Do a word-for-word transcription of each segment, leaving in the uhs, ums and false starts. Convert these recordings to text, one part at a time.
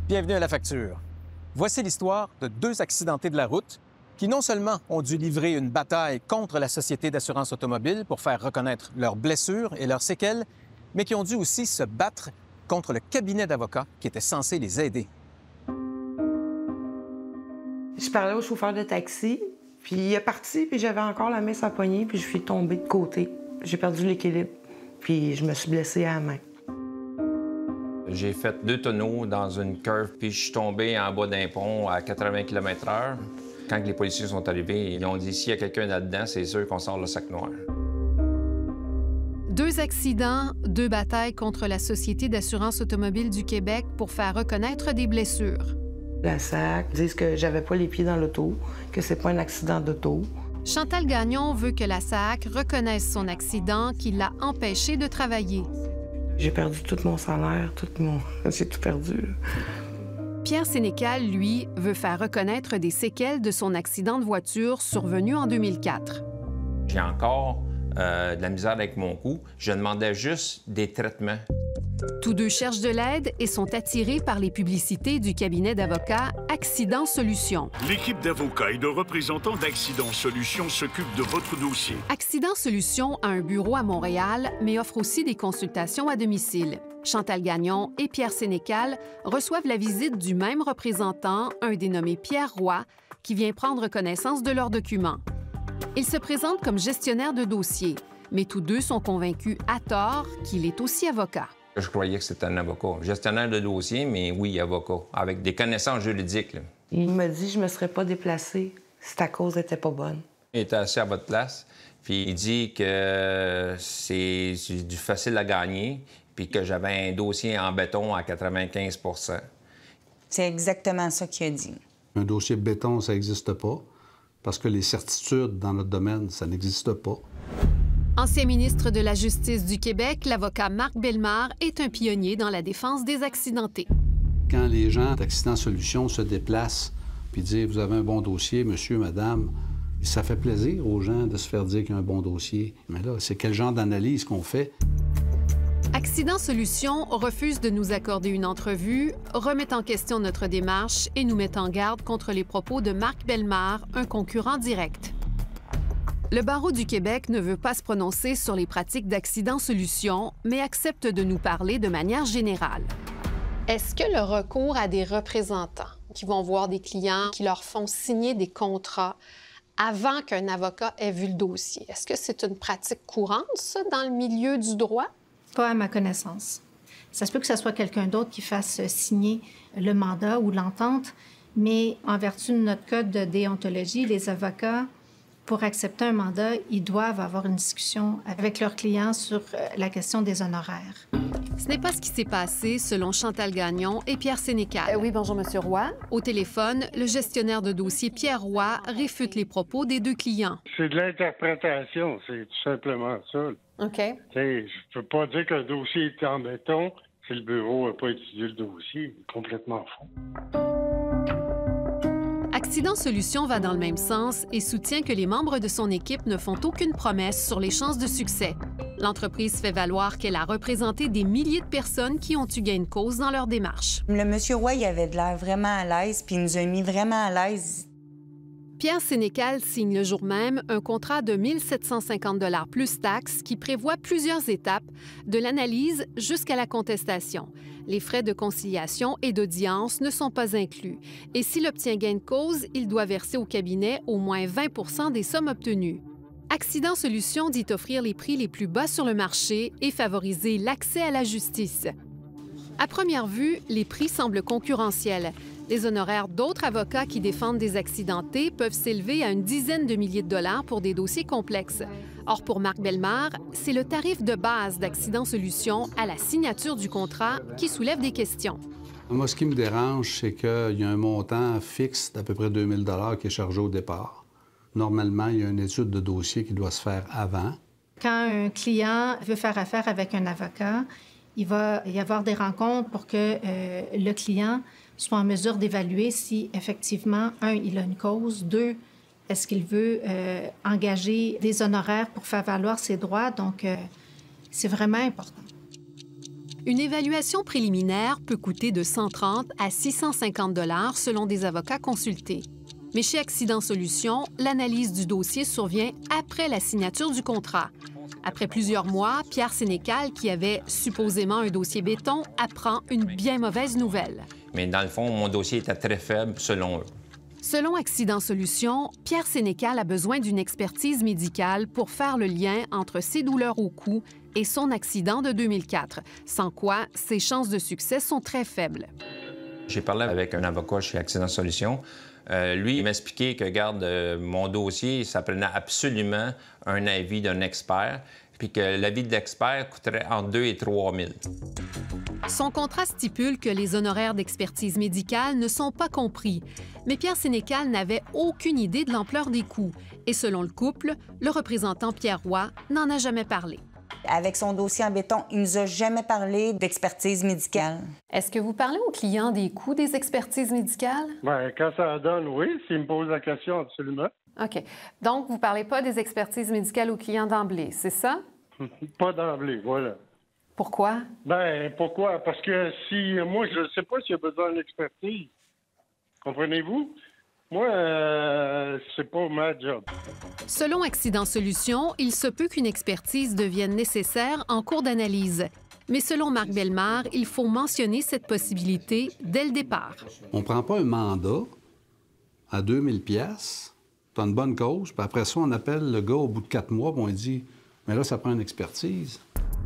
Bienvenue à La Facture. Voici l'histoire de deux accidentés de la route qui non seulement ont dû livrer une bataille contre la Société d'assurance automobile pour faire reconnaître leurs blessures et leurs séquelles, mais qui ont dû aussi se battre contre le cabinet d'avocats qui était censé les aider. Je parlais au chauffeur de taxi, puis il est parti, puis j'avais encore la main sur la poignée, puis je suis tombée de côté. J'ai perdu l'équilibre, puis je me suis blessée à la main. J'ai fait deux tonneaux dans une curve, puis je suis tombé en bas d'un pont à quatre-vingts kilomètres heure. Quand les policiers sont arrivés, ils ont dit « s'il y a quelqu'un là-dedans, c'est sûr qu'on sort le sac noir ». Deux accidents, deux batailles contre la Société d'assurance automobile du Québec pour faire reconnaître des blessures. La S A C disent que j'avais pas les pieds dans l'auto, que c'est pas un accident d'auto. Chantal Gagnon veut que la S A C reconnaisse son accident qui l'a empêché de travailler. J'ai perdu tout mon salaire, tout mon... J'ai tout perdu. Pierre Sénécal, lui, veut faire reconnaître des séquelles de son accident de voiture survenu en deux mille quatre. J'ai encore euh, de la misère avec mon cou. Je demandais juste des traitements. Tous deux cherchent de l'aide et sont attirés par les publicités du cabinet d'avocats Accident Solutions. L'équipe d'avocats et de représentants d'Accident Solutions s'occupe de votre dossier. Accident Solutions a un bureau à Montréal, mais offre aussi des consultations à domicile. Chantal Gagnon et Pierre Sénécal reçoivent la visite du même représentant, un dénommé Pierre Roy, qui vient prendre connaissance de leurs documents. Il se présente comme gestionnaire de dossier, mais tous deux sont convaincus à tort qu'il est aussi avocat. Je croyais que c'était un avocat. Gestionnaire de dossier, mais oui, avocat, avec des connaissances juridiques. Là. Il m'a dit que je me serais pas déplacée si ta cause était pas bonne. Il était assis à votre place, puis il dit que c'est du facile à gagner, puis que j'avais un dossier en béton à quatre-vingt-quinze pour cent. C'est exactement ça qu'il a dit. Un dossier béton, ça n'existe pas, parce que les certitudes dans notre domaine, ça n'existe pas. Ancien ministre de la Justice du Québec, l'avocat Marc Bellemare est un pionnier dans la défense des accidentés. Quand les gens d'Accident Solutions se déplacent puis disent « Vous avez un bon dossier, monsieur, madame », ça fait plaisir aux gens de se faire dire qu'il y a un bon dossier. Mais là, c'est quel genre d'analyse qu'on fait? Accident Solutions refuse de nous accorder une entrevue, remet en question notre démarche et nous met en garde contre les propos de Marc Bellemare, un concurrent direct. Le barreau du Québec ne veut pas se prononcer sur les pratiques d'Accident Solutions, mais accepte de nous parler de manière générale. Est-ce que le recours à des représentants qui vont voir des clients, qui leur font signer des contrats avant qu'un avocat ait vu le dossier, est-ce que c'est une pratique courante, ça, dans le milieu du droit? Pas à ma connaissance. Ça se peut que ce soit quelqu'un d'autre qui fasse signer le mandat ou l'entente, mais en vertu de notre code de déontologie, les avocats, pour accepter un mandat, ils doivent avoir une discussion avec leurs clients sur la question des honoraires. Ce n'est pas ce qui s'est passé, selon Chantal Gagnon et Pierre Sénécal. Euh, oui, bonjour, Monsieur Roy. Au téléphone, le gestionnaire de dossier Pierre Roy réfute les propos des deux clients. C'est de l'interprétation, c'est tout simplement ça. OK. T'sais, je peux pas dire qu'un dossier est en béton si le bureau n'a pas étudié le dossier. C'est complètement faux. Accident Solutions va dans le même sens et soutient que les membres de son équipe ne font aucune promesse sur les chances de succès. L'entreprise fait valoir qu'elle a représenté des milliers de personnes qui ont eu gain de cause dans leur démarche. Le monsieur Roy, il avait de l'air vraiment à l'aise, puis il nous a mis vraiment à l'aise. Pierre Sénécal signe le jour même un contrat de mille sept cent cinquante dollars plus taxes qui prévoit plusieurs étapes, de l'analyse jusqu'à la contestation. Les frais de conciliation et d'audience ne sont pas inclus. Et s'il obtient gain de cause, il doit verser au cabinet au moins vingt pour cent des sommes obtenues. Accident Solutions dit offrir les prix les plus bas sur le marché et favoriser l'accès à la justice. À première vue, les prix semblent concurrentiels. Les honoraires d'autres avocats qui défendent des accidentés peuvent s'élever à une dizaine de milliers de dollars pour des dossiers complexes. Or, pour Marc Bellemare, c'est le tarif de base d'Accident Solutions à la signature du contrat qui soulève des questions. Moi, ce qui me dérange, c'est qu'il y a un montant fixe d'à peu près deux mille dollars qui est chargé au départ. Normalement, il y a une étude de dossier qui doit se faire avant. Quand un client veut faire affaire avec un avocat, il va y avoir des rencontres pour que euh, le client soit en mesure d'évaluer si, effectivement, un, il a une cause, deux, est-ce qu'il veut euh, engager des honoraires pour faire valoir ses droits. Donc, euh, c'est vraiment important. Une évaluation préliminaire peut coûter de cent trente à six cent cinquante dollars selon des avocats consultés. Mais chez Accident Solutions, l'analyse du dossier survient après la signature du contrat. Après plusieurs mois, Pierre Sénécal, qui avait supposément un dossier béton, apprend une bien mauvaise nouvelle. Mais dans le fond, mon dossier était très faible selon eux. Selon Accident Solutions, Pierre Sénécal a besoin d'une expertise médicale pour faire le lien entre ses douleurs au cou et son accident de deux mille quatre, sans quoi ses chances de succès sont très faibles. J'ai parlé avec un avocat chez Accident Solutions. Euh, lui, il m'expliquait que, regarde, euh, mon dossier, ça prenait absolument un avis d'un expert, puis que l'avis de l'expert coûterait entre deux et trois mille. Son contrat stipule que les honoraires d'expertise médicale ne sont pas compris, mais Pierre Sénécal n'avait aucune idée de l'ampleur des coûts. Et selon le couple, le représentant Pierre Roy n'en a jamais parlé. Avec son dossier en béton, il nous a jamais parlé d'expertise médicale. Est-ce que vous parlez aux clients des coûts des expertises médicales? Bien, quand ça donne, oui. S'il me pose la question, absolument. OK. Donc, vous ne parlez pas des expertises médicales aux clients d'emblée, c'est ça? Pas d'emblée, voilà. Pourquoi? Ben, pourquoi? Parce que si moi, je ne sais pas s'il y a besoin d'une expertise. Comprenez-vous? Moi, euh, c'est pas ma job. Selon Accident Solutions, il se peut qu'une expertise devienne nécessaire en cours d'analyse. Mais selon Marc Bellemare, il faut mentionner cette possibilité dès le départ. On ne prend pas un mandat à deux mille piastres, tu as une bonne cause, puis après ça, on appelle le gars au bout de quatre mois, puis on lui dit « Mais là, ça prend une expertise. »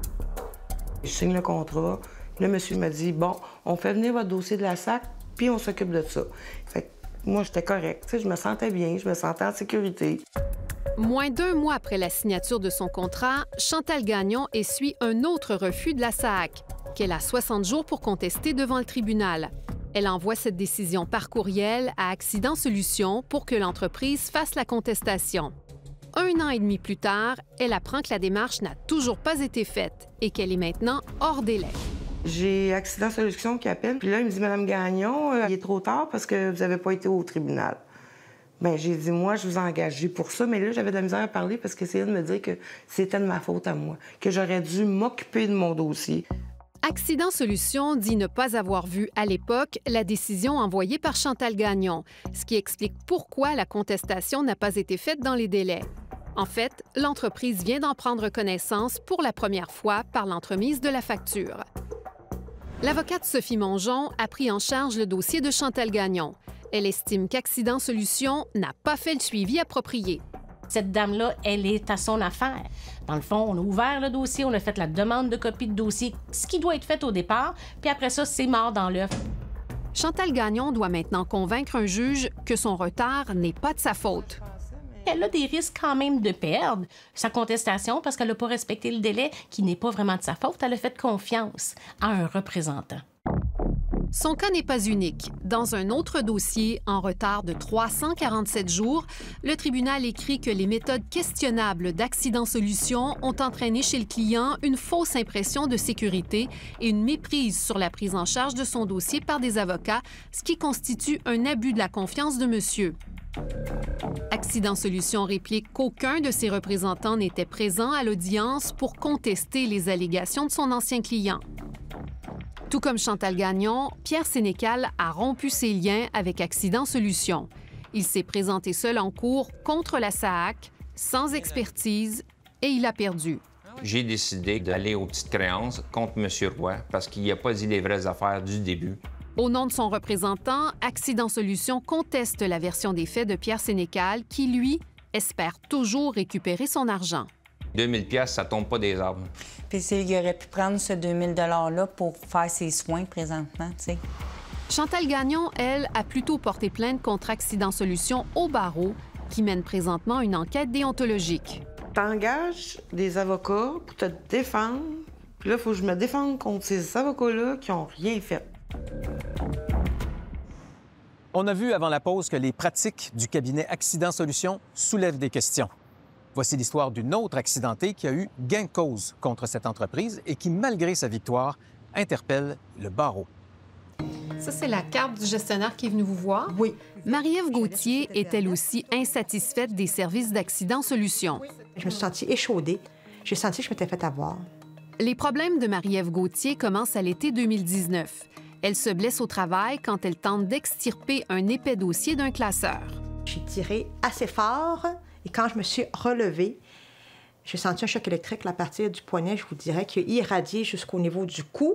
Je signe le contrat. Le monsieur m'a dit « Bon, on fait venir votre dossier de la S A C, puis on s'occupe de ça. » Fait que moi, j'étais correcte. Tu sais, je me sentais bien, je me sentais en sécurité. Moins d'un mois après la signature de son contrat, Chantal Gagnon essuie un autre refus de la S A C, qu'elle a soixante jours pour contester devant le tribunal. Elle envoie cette décision par courriel à Accident Solutions pour que l'entreprise fasse la contestation. Un an et demi plus tard, elle apprend que la démarche n'a toujours pas été faite et qu'elle est maintenant hors délai. J'ai Accident Solutions qui appelle, puis là, il me dit « Madame Gagnon, euh, il est trop tard parce que vous n'avez pas été au tribunal. » Bien, j'ai dit « Moi, je vous ai engagé pour ça. » Mais là, j'avais de la misère à parler parce que c'est elle de me dire que c'était de ma faute à moi, que j'aurais dû m'occuper de mon dossier. Accident Solutions dit ne pas avoir vu à l'époque la décision envoyée par Chantal Gagnon, ce qui explique pourquoi la contestation n'a pas été faite dans les délais. En fait, l'entreprise vient d'en prendre connaissance pour la première fois par l'entremise de la facture. L'avocate Sophie Mongeon a pris en charge le dossier de Chantal Gagnon. Elle estime qu'Accident Solutions n'a pas fait le suivi approprié. Cette dame-là, elle est à son affaire. Dans le fond, on a ouvert le dossier, on a fait la demande de copie de dossier, ce qui doit être fait au départ, puis après ça, c'est mort dans l'œuf. Chantal Gagnon doit maintenant convaincre un juge que son retard n'est pas de sa faute. Elle a des risques quand même de perdre sa contestation parce qu'elle n'a pas respecté le délai qui n'est pas vraiment de sa faute. Elle a fait confiance à un représentant. Son cas n'est pas unique. Dans un autre dossier, en retard de trois cent quarante-sept jours, le tribunal écrit que les méthodes questionnables d'Accident Solutions ont entraîné chez le client une fausse impression de sécurité et une méprise sur la prise en charge de son dossier par des avocats, ce qui constitue un abus de la confiance de monsieur. Accident Solutions réplique qu'aucun de ses représentants n'était présent à l'audience pour contester les allégations de son ancien client. Tout comme Chantal Gagnon, Pierre Sénécal a rompu ses liens avec Accident Solutions. Il s'est présenté seul en cours contre la S A C, sans expertise, et il a perdu. J'ai décidé d'aller aux petites créances contre M. Roy parce qu'il n'a pas dit les vraies affaires du début. Au nom de son représentant, Accident Solutions conteste la version des faits de Pierre Sénécal qui, lui, espère toujours récupérer son argent. deux mille piastres, ça tombe pas des arbres. Puis il aurait pu prendre ce deux mille dollars-là pour faire ses soins présentement, tu sais. Chantal Gagnon, elle, a plutôt porté plainte contre Accident Solutions au barreau, qui mène présentement une enquête déontologique. T'engages des avocats pour te défendre, puis là, il faut que je me défende contre ces avocats-là qui n'ont rien fait. On a vu avant la pause que les pratiques du cabinet Accident Solutions soulèvent des questions. Voici l'histoire d'une autre accidentée qui a eu gain de cause contre cette entreprise et qui, malgré sa victoire, interpelle le barreau. Ça, c'est la carte du gestionnaire qui est venu vous voir? Oui. Marie-Ève Gauthier est elle aussi insatisfaite des services d'Accident Solutions. Je me suis sentie échaudée. J'ai senti que je m'étais fait avoir. Les problèmes de Marie-Ève Gauthier commencent à l'été deux mille dix-neuf. Elle se blesse au travail quand elle tente d'extirper un épais dossier d'un classeur. J'ai tiré assez fort et quand je me suis relevée, j'ai senti un choc électrique à partir du poignet, je vous dirais, qui a irradié jusqu'au niveau du cou.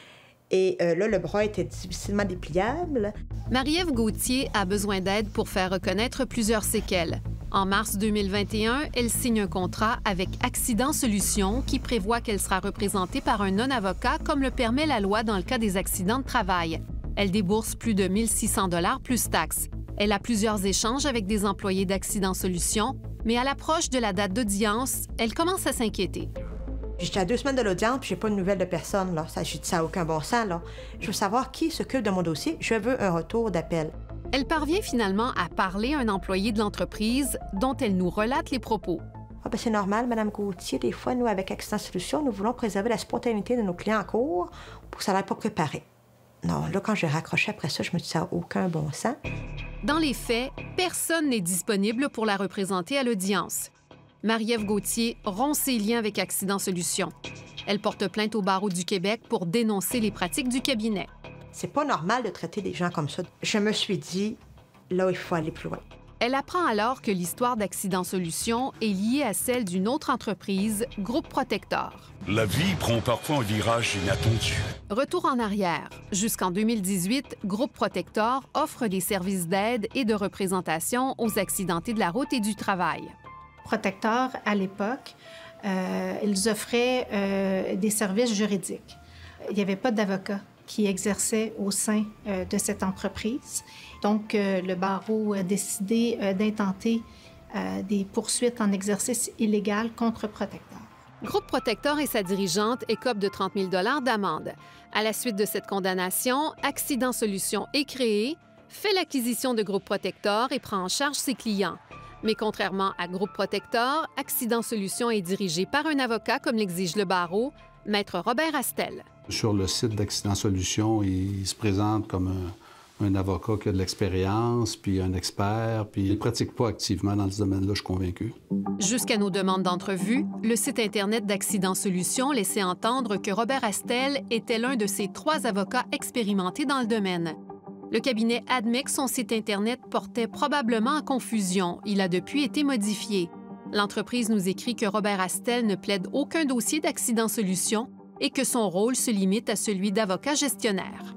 Et euh, là, le bras était difficilement dépliable. Marie-Ève Gauthier a besoin d'aide pour faire reconnaître plusieurs séquelles. En mars deux mille vingt et un, elle signe un contrat avec Accident Solutions qui prévoit qu'elle sera représentée par un non-avocat comme le permet la loi dans le cas des accidents de travail. Elle débourse plus de mille six cents dollars plus taxes. Elle a plusieurs échanges avec des employés d'Accident Solutions, mais à l'approche de la date d'audience, elle commence à s'inquiéter. J'étais à deux semaines de l'audience, puis j'ai pas de nouvelles de personne, là. Ça, ça n'a aucun bon sens, là. Je veux savoir qui s'occupe de mon dossier. Je veux un retour d'appel. Elle parvient finalement à parler à un employé de l'entreprise dont elle nous relate les propos. Ah, ben c'est normal, Mme Gauthier. Des fois, nous, avec Accident Solutions, nous voulons préserver la spontanéité de nos clients en cours pour que ça n'aille pas préparé. Non, là, quand j'ai raccroché après ça, je me dis ça n'a aucun bon sens. Dans les faits, personne n'est disponible pour la représenter à l'audience. Marie-Ève Gauthier rompt ses liens avec Accident Solutions. Elle porte plainte au barreau du Québec pour dénoncer les pratiques du cabinet. C'est pas normal de traiter des gens comme ça. Je me suis dit, là, il faut aller plus loin. Elle apprend alors que l'histoire d'Accident Solutions est liée à celle d'une autre entreprise, Groupe Protector. La vie prend parfois un virage inattendu. Retour en arrière. Jusqu'en deux mille dix-huit, Groupe Protector offre des services d'aide et de représentation aux accidentés de la route et du travail. Protector, à l'époque, euh, ils offraient euh, des services juridiques. Il n'y avait pas d'avocat qui exerçait au sein euh, de cette entreprise. Donc, euh, le barreau a décidé euh, d'intenter euh, des poursuites en exercice illégal contre Protector. Groupe Protector et sa dirigeante écopent de trente mille dollars d'amende. À la suite de cette condamnation, Accident Solutions est créé, fait l'acquisition de Groupe Protector et prend en charge ses clients. Mais contrairement à Groupe Protector, Accident Solutions est dirigé par un avocat, comme l'exige le barreau, Maître Robert Astel. Sur le site d'Accident Solutions, il se présente comme un, un avocat qui a de l'expérience, puis un expert, puis il ne pratique pas activement dans ce domaine-là, je suis convaincu. Jusqu'à nos demandes d'entrevue, le site Internet d'Accident Solutions laissait entendre que Robert Astel était l'un de ses trois avocats expérimentés dans le domaine. Le cabinet admet que son site Internet portait probablement en confusion. Il a depuis été modifié. L'entreprise nous écrit que Robert Astel ne plaide aucun dossier d'Accident Solutions et que son rôle se limite à celui d'avocat gestionnaire.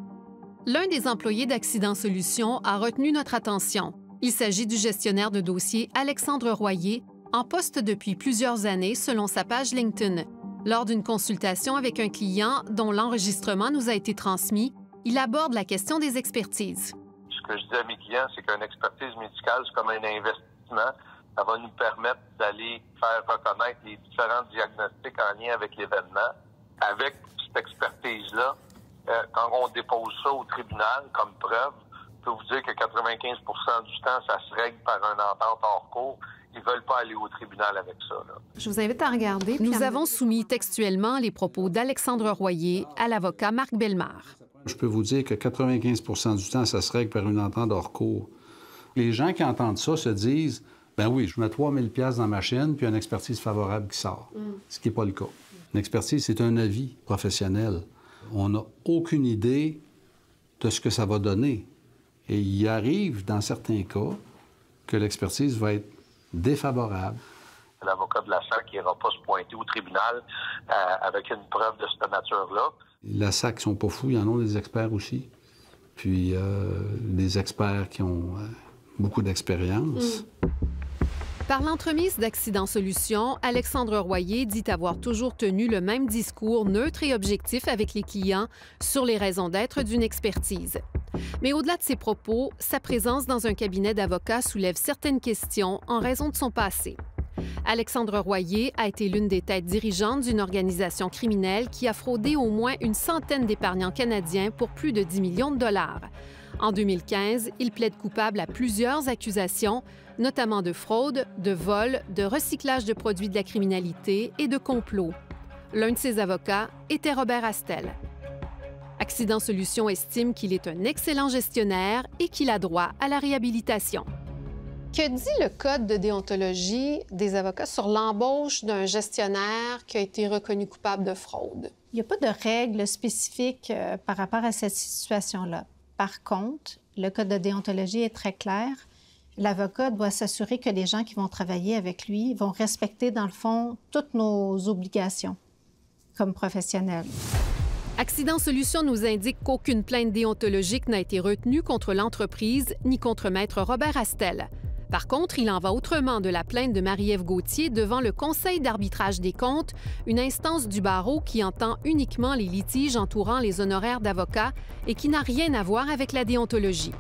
L'un des employés d'Accident Solutions a retenu notre attention. Il s'agit du gestionnaire de dossier Alexandre Royer, en poste depuis plusieurs années selon sa page LinkedIn. Lors d'une consultation avec un client dont l'enregistrement nous a été transmis, il aborde la question des expertises. Ce que je dis à mes clients, c'est qu'une expertise médicale, c'est comme un investissement. Ça va nous permettre d'aller faire reconnaître les différents diagnostics en lien avec l'événement. Avec cette expertise-là, euh, quand on dépose ça au tribunal comme preuve, je peux vous dire que quatre-vingt-quinze pour cent du temps, ça se règle par une entente hors cours. Ils ne veulent pas aller au tribunal avec ça. Là. Je vous invite à regarder. Nous avons soumis textuellement les propos d'Alexandre Royer à l'avocat Marc Bellemare. Je peux vous dire que quatre-vingt-quinze pour cent du temps, ça se règle par une entente hors cours. Les gens qui entendent ça se disent, ben oui, je mets trois mille dollars dans ma chaîne, puis une expertise favorable qui sort. Mm. Ce qui n'est pas le cas. Une expertise, c'est un avis professionnel. On n'a aucune idée de ce que ça va donner. Et il arrive, dans certains cas, que l'expertise va être défavorable. L'avocat de la S A C n'ira pas se pointer au tribunal euh, avec une preuve de cette nature-là. La S A C ne sont pas fous, il y en a des experts aussi. Puis euh, des experts qui ont euh, beaucoup d'expérience. Mm. Par l'entremise d'Accident Solutions, Alexandre Royer dit avoir toujours tenu le même discours neutre et objectif avec les clients sur les raisons d'être d'une expertise. Mais au-delà de ses propos, sa présence dans un cabinet d'avocats soulève certaines questions en raison de son passé. Alexandre Royer a été l'une des têtes dirigeantes d'une organisation criminelle qui a fraudé au moins une centaine d'épargnants canadiens pour plus de dix millions de dollars. En deux mille quinze, il plaide coupable à plusieurs accusations, notamment de fraude, de vol, de recyclage de produits de la criminalité et de complot. L'un de ses avocats était Robert Astel. Accident Solutions estime qu'il est un excellent gestionnaire et qu'il a droit à la réhabilitation. Que dit le Code de déontologie des avocats sur l'embauche d'un gestionnaire qui a été reconnu coupable de fraude? Il n'y a pas de règles spécifiques euh, par rapport à cette situation-là. Par contre, le Code de déontologie est très clair. L'avocat doit s'assurer que les gens qui vont travailler avec lui vont respecter, dans le fond, toutes nos obligations comme professionnels. Accident Solutions nous indique qu'aucune plainte déontologique n'a été retenue contre l'entreprise ni contre Maître Robert Astel. Par contre, il en va autrement de la plainte de Marie-Ève Gauthier devant le Conseil d'arbitrage des comptes, une instance du barreau qui entend uniquement les litiges entourant les honoraires d'avocats et qui n'a rien à voir avec la déontologie.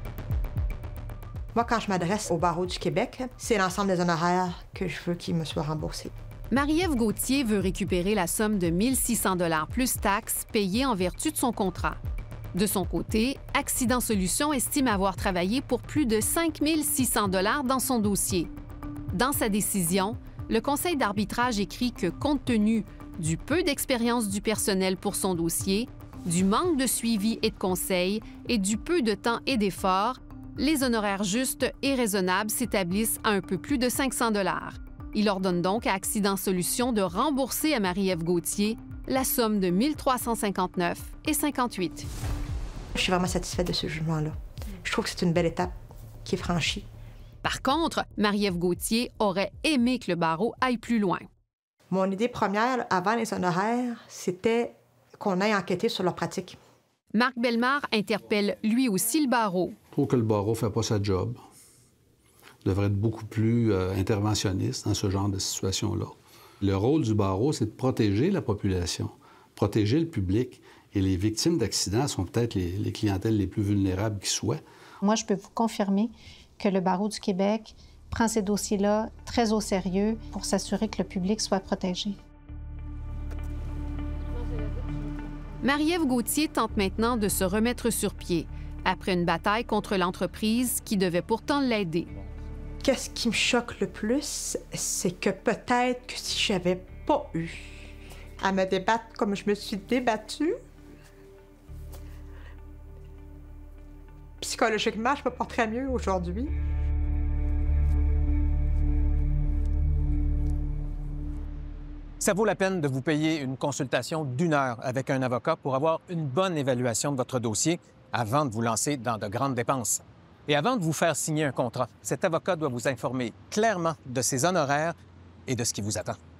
Moi, quand je m'adresse au barreau du Québec, c'est l'ensemble des honoraires que je veux qu'ils me soient remboursés. Marie-Ève Gauthier veut récupérer la somme de mille six cents dollars plus taxes payées en vertu de son contrat. De son côté, Accident Solutions estime avoir travaillé pour plus de cinq mille six cents dollars dans son dossier. Dans sa décision, le Conseil d'arbitrage écrit que, compte tenu du peu d'expérience du personnel pour son dossier, du manque de suivi et de conseil et du peu de temps et d'efforts, les honoraires justes et raisonnables s'établissent à un peu plus de cinq cents dollars. Il ordonne donc à Accident Solutions de rembourser à Marie-Ève Gauthier la somme de mille trois cent cinquante-neuf dollars cinquante-huit. Je suis vraiment satisfaite de ce jugement-là. Je trouve que c'est une belle étape qui est franchie. Par contre, Marie-Ève Gauthier aurait aimé que le barreau aille plus loin. Mon idée première, avant les honoraires, c'était qu'on aille enquêter sur leurs pratiques. Marc Bellemare interpelle lui aussi le barreau. Je trouve que le barreau ne fait pas sa job. Il devrait être beaucoup plus euh, interventionniste dans ce genre de situation-là. Le rôle du barreau, c'est de protéger la population, protéger le public. Et les victimes d'accidents sont peut-être les, les clientèles les plus vulnérables qui soient. Moi, je peux vous confirmer que le barreau du Québec prend ces dossiers-là très au sérieux pour s'assurer que le public soit protégé. Marie-Ève Gauthier tente maintenant de se remettre sur pied, après une bataille contre l'entreprise qui devait pourtant l'aider. Qu'est-ce qui me choque le plus, c'est que peut-être que si j'avais pas eu à me débattre comme je me suis débattue, psychologiquement, je me porterais mieux aujourd'hui. Ça vaut la peine de vous payer une consultation d'une heure avec un avocat pour avoir une bonne évaluation de votre dossier avant de vous lancer dans de grandes dépenses. Et avant de vous faire signer un contrat, cet avocat doit vous informer clairement de ses honoraires et de ce qui vous attend.